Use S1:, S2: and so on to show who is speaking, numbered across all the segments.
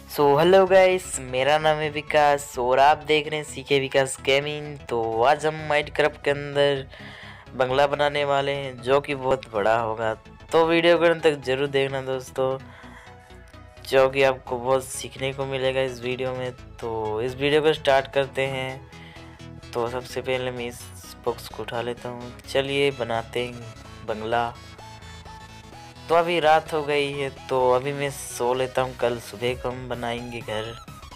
S1: So hello guys, मेरा नाम है विकास और आप देख रहे हैं सीके विकास गेमिंग। तो आज हम माइनक्राफ्ट के अंदर बंगला बनाने वाले हैं जो कि बहुत बड़ा होगा। तो वीडियो को अंत तक जरूर देखना दोस्तों, जो कि आपको बहुत सीखने को मिलेगा इस वीडियो में। तो इस वीडियो को स्टार्ट करते हैं। तो सबसे पहले मैं इस बॉक्स को उठा लेता हूँ। चलिए बनाते हैं बंगला। तो अभी रात हो गई है तो अभी मैं सो लेता हूँ, कल सुबह को हम बनाएंगे घर।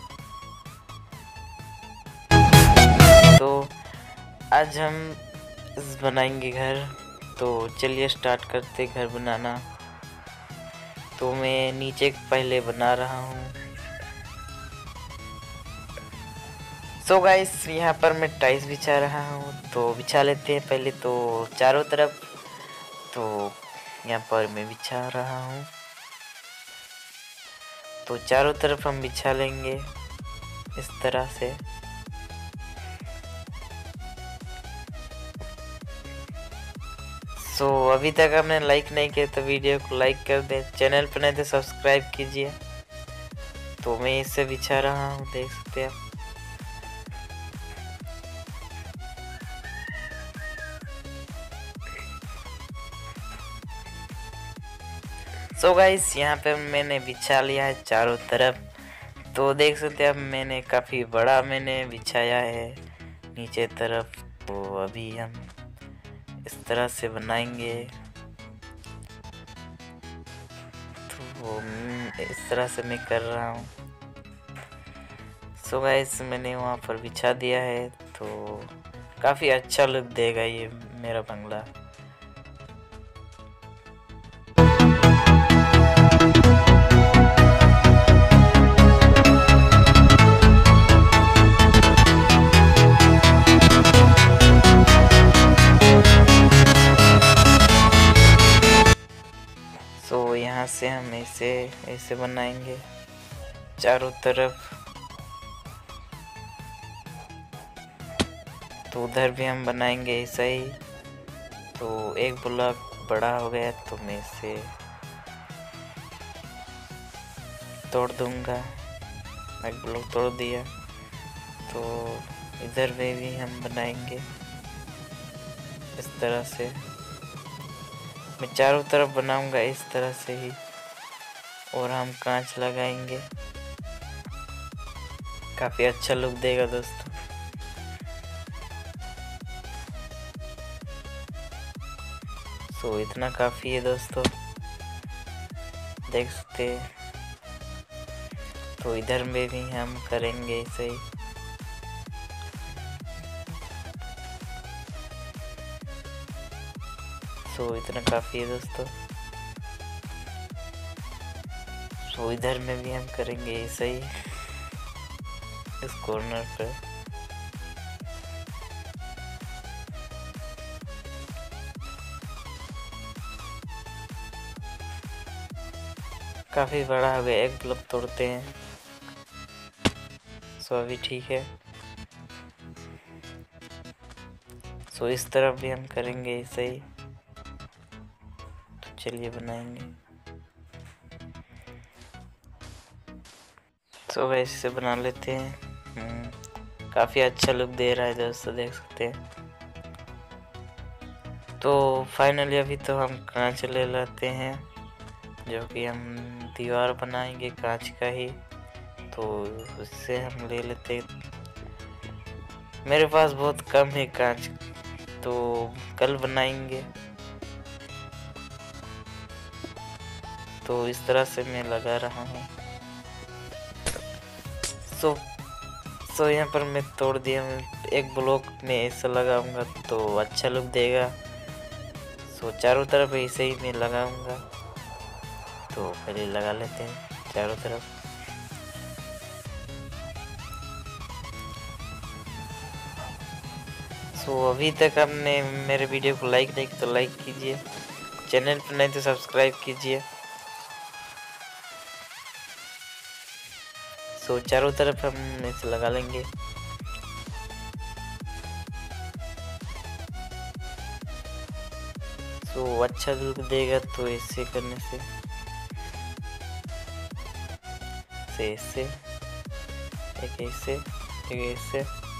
S1: तो आज हम बनाएंगे घर। तो चलिए स्टार्ट करते घर बनाना। तो मैं नीचे पहले बना रहा हूँ। सो गाइस, यहाँ पर मैं टाइल्स बिछा रहा हूँ। तो बिछा लेते हैं पहले तो चारों तरफ। तो यहाँ पर मैं बिछा रहा हूँ। तो चारों तरफ हम बिछा लेंगे इस तरह से। सो अभी तक आपने लाइक नहीं किया तो वीडियो को लाइक कर दें, चैनल पर नहीं तो सब्सक्राइब कीजिए। तो मैं इसे बिछा रहा हूँ, देख सकते हैं आप। सो गाइस, यहाँ पे मैंने बिछा लिया है चारों तरफ। तो देख सकते हैं आप, मैंने काफ़ी बड़ा बिछाया है नीचे तरफ। तो अभी हम इस तरह से बनाएंगे। तो इस तरह से मैं कर रहा हूँ। सो गाइस, मैंने वहाँ पर बिछा दिया है। तो काफ़ी अच्छा लुक देगा ये मेरा बंगला। तो यहाँ से हम ऐसे बनाएंगे चारों तरफ। तो उधर भी हम बनाएंगे ऐसा ही। तो एक ब्लॉक बड़ा हो गया तो मैं इसे तोड़ दूंगा। एक ब्लॉक तोड़ दिया। तो इधर में भी हम बनाएंगे इस तरह से। मैं चारों तरफ बनाऊंगा इस तरह से ही। और हम कांच लगाएंगे, काफी अच्छा लुक देगा दोस्तों। तो इतना काफी है दोस्तों, देख सकते हैं। तो इधर में भी हम करेंगे ऐसे ही। तो इतना काफी है दोस्तों। तो इधर में भी हम करेंगे ऐसे ही इस कॉर्नर पर। काफी बड़ा हो गया, एक ब्लॉक तोड़ते हैं। सो अभी ठीक है। सो इस तरफ भी हम करेंगे ऐसे ही। तो चलिए बनाएंगे। सो ऐसे बना लेते हैं। काफ़ी अच्छा लुक दे रहा है दोस्तों, देख सकते हैं। तो फाइनली अभी तो हम कांच ले लेते हैं, जो कि हम दीवार बनाएंगे कांच का ही। तो उससे हम ले लेते हैं। मेरे पास बहुत कम है कांच, तो कल बनाएंगे। तो इस तरह से मैं लगा रहा हूँ। सो यहाँ पर मैं तोड़ दिया। एक ब्लॉक में ऐसा लगाऊंगा तो अच्छा लुक देगा। सो चारों तरफ ऐसे ही मैं लगाऊंगा। तो पहले लगा लेते हैं चारों तरफ। सो अभी तक आपने मेरे वीडियो को लाइक नहीं किया तो लाइक कीजिए, चैनल पर नहीं तो सब्सक्राइब कीजिए। सो चारों तरफ हम इसे लगा लेंगे। सो अच्छा लुक देगा तो ऐसे करने से। से ऐसे, एक ऐसे, एक ऐसे,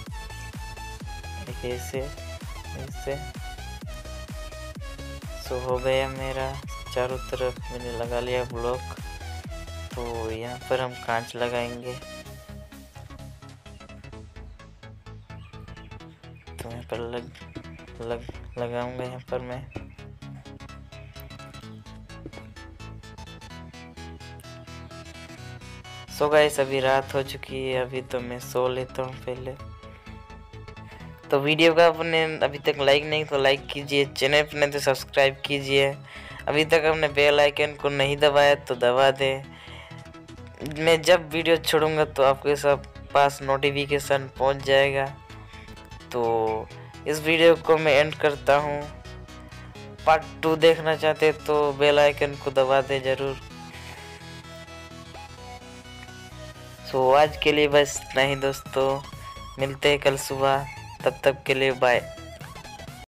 S1: एक ऐसे, ऐसे। सो हो गया मेरा, चारों तरफ मैंने लगा लिया ब्लॉक। तो यहाँ पर हम कांच लगाएंगे। तो यहाँ पर लगाऊंगा यहाँ पर मैं। सो गाइस अभी रात हो चुकी है, अभी तो मैं सो लेता हूँ पहले। तो वीडियो का आपने अभी तक लाइक नहीं तो लाइक कीजिए, चैनल पर नहीं तो सब्सक्राइब कीजिए। अभी तक आपने बेल आइकन को नहीं दबाया तो दबा दें। मैं जब वीडियो छोड़ूंगा तो आपके सब पास नोटिफिकेशन पहुंच जाएगा। तो इस वीडियो को मैं एंड करता हूँ। पार्ट 2 देखना चाहते तो बेल आइकन को दबा दें ज़रूर। सो आज के लिए बस इतना ही दोस्तों, मिलते हैं कल सुबह, तब तक के लिए बाय।